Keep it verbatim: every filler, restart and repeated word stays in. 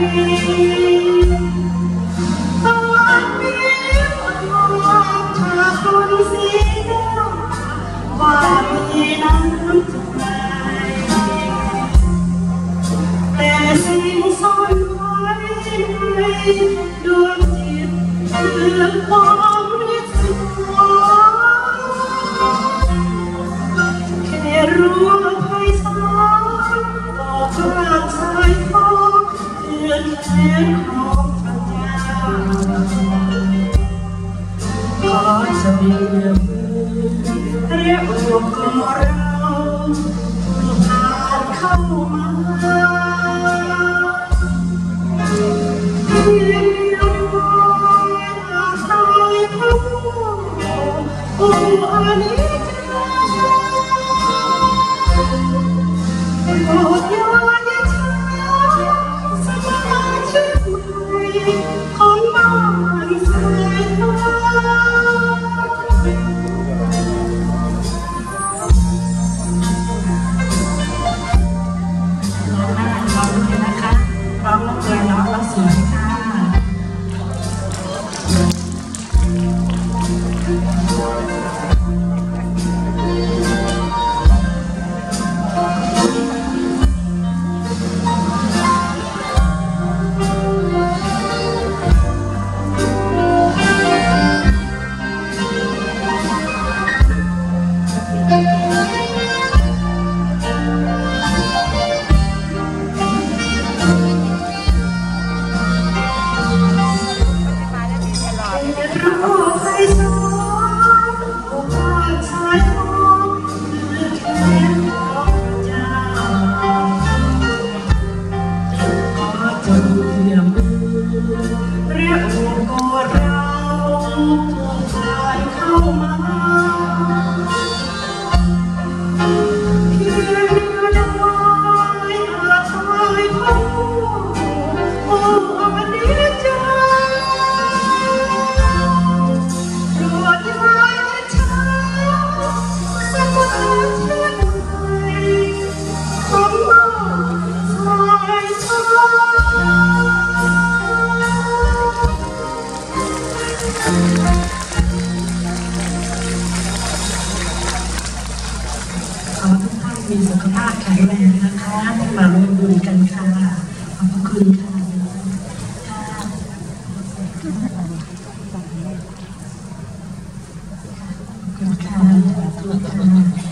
ดวงจิตเพื่อความริษวาแค่รู้ไพศาลบอกว่าชายฟ้าเพื่อนแขนของพระเจ้าขอจะเบียบเรียกว่าของเราผ่านเข้ามาโอ้อานิจจ์โปรดอย่าอย่าช้าสมาชิกใหม่ของบ้านแสนฟ้าร้องได้ร้องเลยนะคะร้องแล้วเลยร้องแล้วสวยค่ะเรียกว่าก็เราผู้ชายเข้ามาเพียงเนื้อดวายอาทายเข้าโอ้อานิจจ์โปรดอย่าอย่าช้าสักวันเช่นไรของบ้านชายฟ้าขอทุกท่านมีสุขภาพแข็งแรงนะคะที่มาร่วมบุญกันค่ะขอบคุณค่ะขอบคุณค่ะ